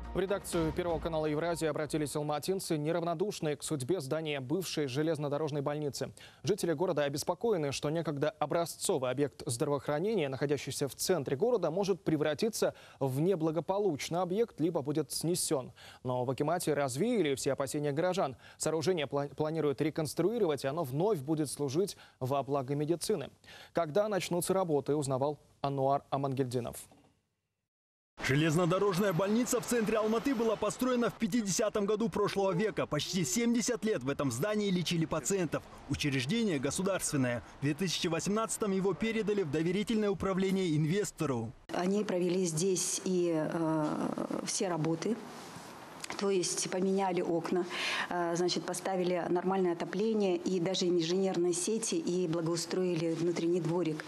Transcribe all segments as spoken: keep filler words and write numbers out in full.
В редакцию Первого канала Евразии обратились алматинцы, неравнодушные к судьбе здания бывшей железнодорожной больницы. Жители города обеспокоены, что некогда образцовый объект здравоохранения, находящийся в центре города, может превратиться в неблагополучный объект, либо будет снесен. Но в акимате развеяли все опасения горожан. Сооружение планируют реконструировать, и оно вновь будет служить во благо медицины. Когда начнутся работы, узнавал Ануар Амангельдинов. Железнодорожная больница в центре Алматы была построена в пятидесятом году прошлого века. Почти семьдесят лет в этом здании лечили пациентов. Учреждение государственное. В две тысячи восемнадцатом его передали в доверительное управление инвестору. Они провели здесь и э, все работы. То есть поменяли окна, значит, поставили нормальное отопление и даже инженерные сети и благоустроили внутренний дворик.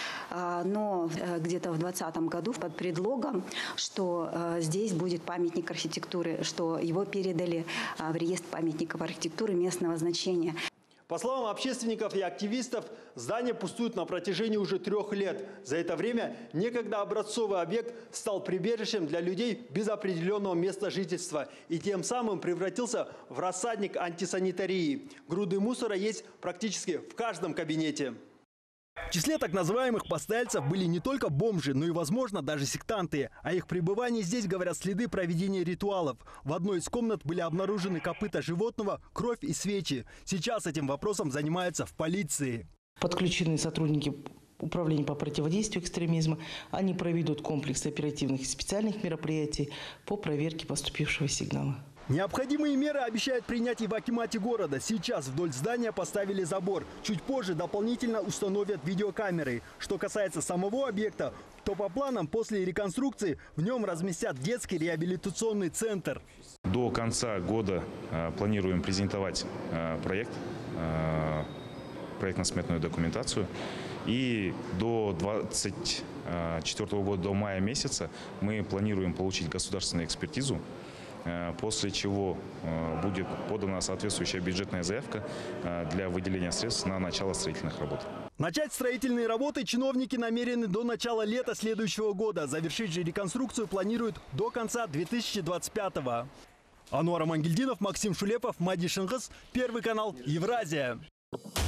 Но где-то в двадцатом году под предлогом, что здесь будет памятник архитектуры, что его передали в реестр памятников архитектуры местного значения. По словам общественников и активистов, здание пустует на протяжении уже трех лет. За это время некогда образцовый объект стал прибежищем для людей без определенного места жительства и тем самым превратился в рассадник антисанитарии. Груды мусора есть практически в каждом кабинете. В числе так называемых постояльцев были не только бомжи, но и, возможно, даже сектанты. О их пребывании здесь говорят следы проведения ритуалов. В одной из комнат были обнаружены копыта животного, кровь и свечи. Сейчас этим вопросом занимаются в полиции. Подключены сотрудники Управления по противодействию экстремизма. Они проведут комплекс оперативных и специальных мероприятий по проверке поступившего сигнала. Необходимые меры обещают принять и в акимате города. Сейчас вдоль здания поставили забор. Чуть позже дополнительно установят видеокамеры. Что касается самого объекта, то по планам после реконструкции в нем разместят детский реабилитационный центр. До конца года э, планируем презентовать э, проект, э, проектно-сметную документацию. И до двадцать четвёртого года, до мая месяца, мы планируем получить государственную экспертизу, после чего будет подана соответствующая бюджетная заявка для выделения средств на начало строительных работ. Начать строительные работы чиновники намерены до начала лета следующего года. Завершить же реконструкцию планируют до конца две тысячи двадцать пятого. Ануар Амангельдинов, Максим Шулепов, Мади Шенгыз, Первый канал Евразия.